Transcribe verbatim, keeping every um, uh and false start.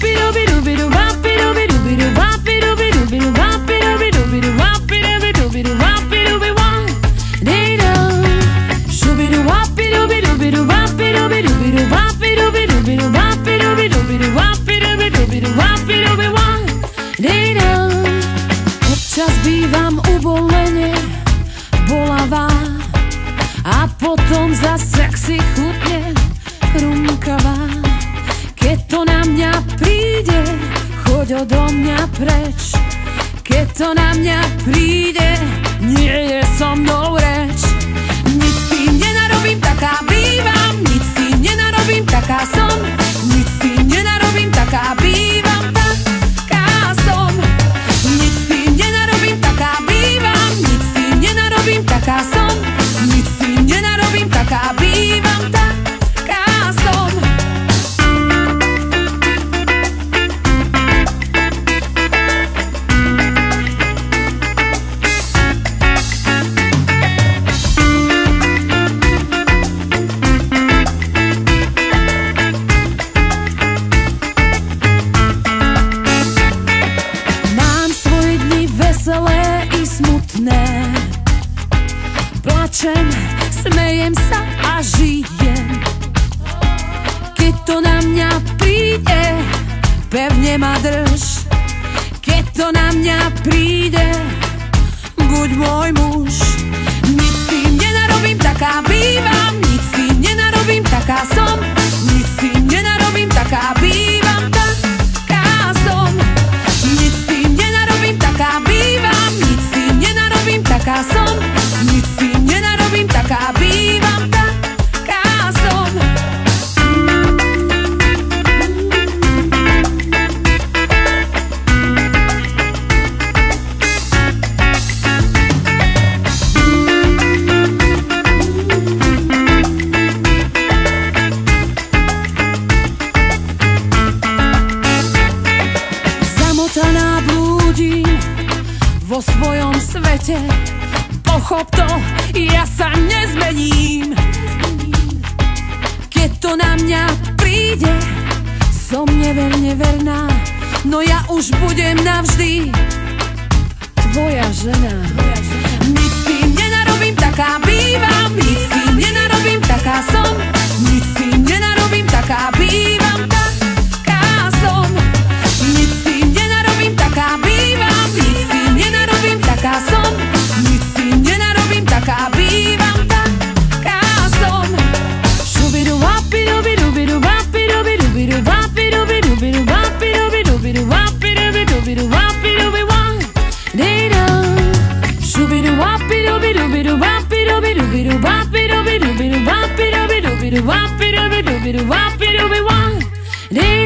Občas bývam uvolenie bolavá a potom za sexy chutne chrumkavá. Keď to na mňa príde, choď odo mňa preč. Keď to na mňa príde, nie je so mnou reč. Nic s tým nenarobím, taká bývam. Nic s tým nenarobím, taká som. Nic s tým nenarobím, taká bývam. Taká som. Nic s tým nenarobím, taká bývam. Nic s tým nenarobím, taká som. Nic s tým nenarobím, taká bývam. Taká som. Veselé i smutné, plačem, smejem sa a žijem. Keď to na mňa príde, pevne ma drž. Keď to na mňa príde, buď môj muž. Nic s tým nenarobím, taká bývam. Nic s tým nenarobím, taká som. Nic s tým nenarobím, taká bývam. Taká som. Nic s tým nenarobím, taká bývam. Nic s tým nenarobím, taká som. Nic s tým nenarobím, taká bývam. Taká som. Zamotaná blúdim vo svojom svete, pochop to, ja sa nezmením. Keď to na mňa príde, som neverne verná, no ja už budem navždy tvoja žena. Nic s tým nenarobím, taká bývam. Nic s tým nenarobím, taká som. Nic s tým nenarobím, taká bývam. Taká som. Nic s tým nenarobím, taká bývam. Nic s tým nenarobím, taká som. Nic s tým nenarobím, taká bývam. Taká som. Šubidu wapidu bidu bidu wapidu bidu bidu wapidu bidu bidu wapidu bidu bidu wapidu bidu bidu wapidu bidu wan. Dida. Šubidu wapidu bidu bidu wapidu bidu bidu wapidu bidu bidu wapidu bidu bidu wapidu bidu bidu wapidu bidu wan.